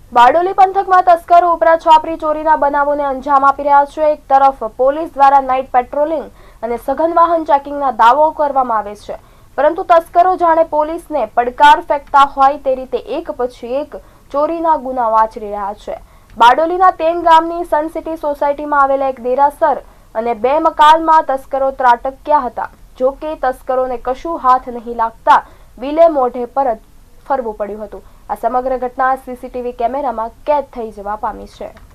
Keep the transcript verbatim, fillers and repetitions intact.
બારડોલી પંથકમાં તસ્કરો ઉપરા છાપરી ચોરીના બનાવોને અંજામ આપી રહ્યા છે। એક તરફ પોલીસ દ્વારા નાઇટ પેટ્રોલિંગ અને સઘન વાહન ચેકિંગના દાવો કરવામાં આવે છે, પરંતુ તસ્કરો જાણે પોલીસને પડકાર ફેંકતા હોય તે રીતે એક પછી એક ચોરીના ગુનાઓ આચરી રહ્યા છે। બારડોલીના તેન ગામની સન સિટી સોસાયટીમાં આવેલા એક દેરાસર અને બે મકાનમાં તસ્કરો ત્રાટક્યા હતા। જો કે તસ્કરોને કશું હાથ નહીં લાગતા વિલે મોઢે પરત ફરવું પડ્યું હતું। આ સમગ્ર ઘટના સીસીટીવી કેમેરામાં કેદ થઈ જવા પામી છે।